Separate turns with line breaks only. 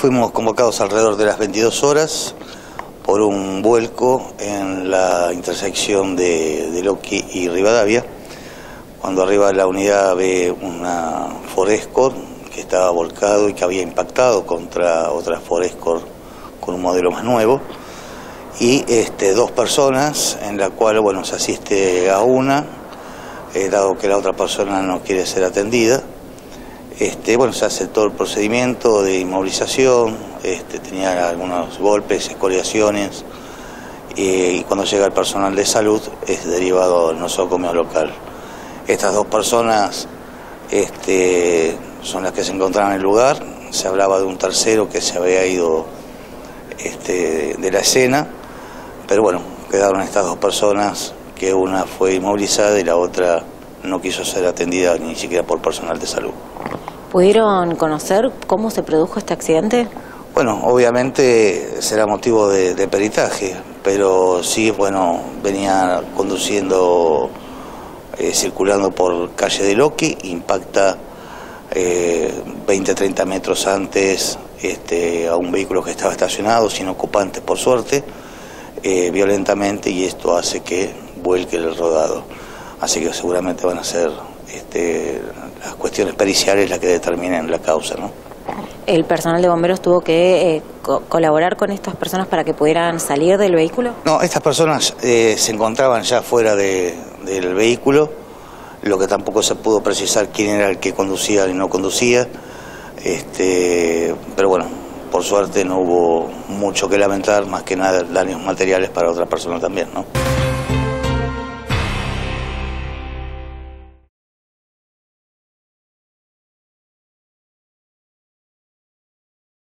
Fuimos convocados alrededor de las 22 horas por un vuelco en la intersección de Loqui y Rivadavia. Cuando arriba la unidad ve una Ford Escort que estaba volcado y que había impactado contra otra Ford Escort con un modelo más nuevo. Y dos personas, en la cual se asiste a una, dado que la otra persona no quiere ser atendida. Se hace todo el procedimiento de inmovilización, tenía algunos golpes, escoriaciones, y cuando llega el personal de salud es derivado al nosocomio local. Estas dos personas son las que se encontraban en el lugar. Se hablaba de un tercero que se había ido de la escena, pero quedaron estas dos personas, que una fue inmovilizada y la otra no quiso ser atendida ni siquiera por personal de salud.
¿Pudieron conocer cómo se produjo este accidente?
Obviamente será motivo de peritaje, pero sí, venía conduciendo, circulando por calle de Loqui, impacta 20-30 metros antes a un vehículo que estaba estacionado, sin ocupantes por suerte, violentamente, y esto hace que vuelque el rodado. Así que seguramente van a ser las cuestiones periciales las que determinen la causa, ¿no?
¿El personal de bomberos tuvo que colaborar con estas personas para que pudieran salir del vehículo? No,
estas personas se encontraban ya fuera del vehículo, lo que tampoco se pudo precisar quién era el que conducía y no conducía, pero por suerte no hubo mucho que lamentar, más que nada daños materiales para otra persona también, ¿no?